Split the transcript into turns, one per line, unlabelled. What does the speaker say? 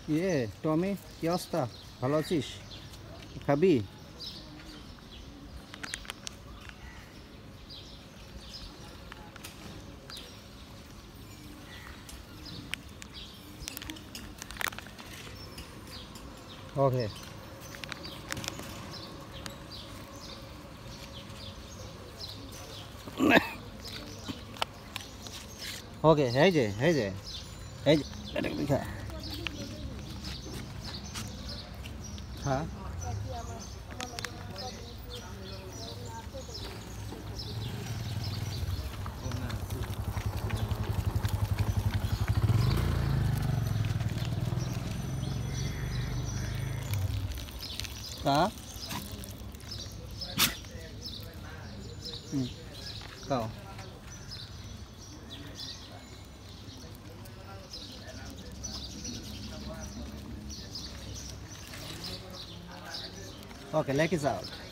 ইয়ে টমি, কি অবস্থা? ভালো আছিস? খাবি? ওকে ওকে, এই যে এটা খা। হ্যাঁ, তা খাও। Okay, leg is out.